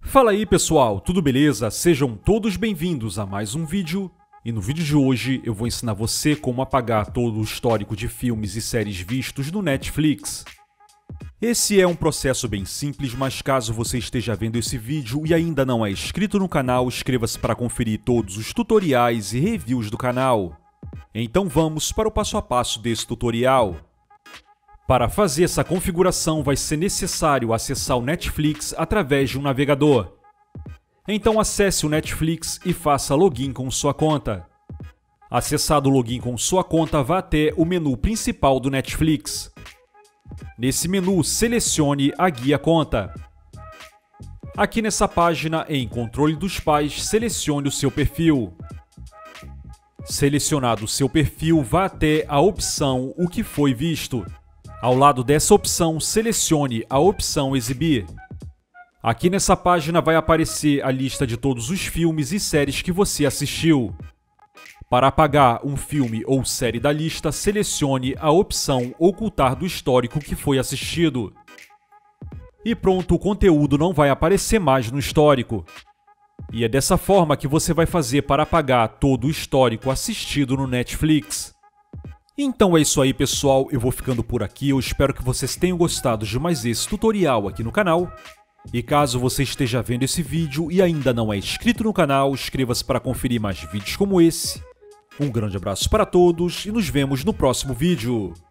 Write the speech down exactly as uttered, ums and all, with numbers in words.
Fala aí pessoal, tudo beleza? Sejam todos bem-vindos a mais um vídeo. E no vídeo de hoje eu vou ensinar você como apagar todo o histórico de filmes e séries vistos no Netflix. Esse é um processo bem simples, mas caso você esteja vendo esse vídeo e ainda não é inscrito no canal, inscreva-se para conferir todos os tutoriais e reviews do canal. Então vamos para o passo a passo desse tutorial. Para fazer essa configuração vai ser necessário acessar o Netflix através de um navegador. Então acesse o Netflix e faça login com sua conta. Acessado o login com sua conta, vá até o menu principal do Netflix. Nesse menu, selecione a guia conta. Aqui nessa página, em controle dos pais, selecione o seu perfil. Selecionado o seu perfil, vá até a opção O que foi visto. Ao lado dessa opção, selecione a opção Exibir. Aqui nessa página vai aparecer a lista de todos os filmes e séries que você assistiu. Para apagar um filme ou série da lista, selecione a opção Ocultar do histórico que foi assistido. E pronto, o conteúdo não vai aparecer mais no histórico. E é dessa forma que você vai fazer para apagar todo o histórico assistido no Netflix. Então é isso aí pessoal, eu vou ficando por aqui, eu espero que vocês tenham gostado de mais esse tutorial aqui no canal. E caso você esteja vendo esse vídeo e ainda não é inscrito no canal, inscreva-se para conferir mais vídeos como esse. Um grande abraço para todos e nos vemos no próximo vídeo.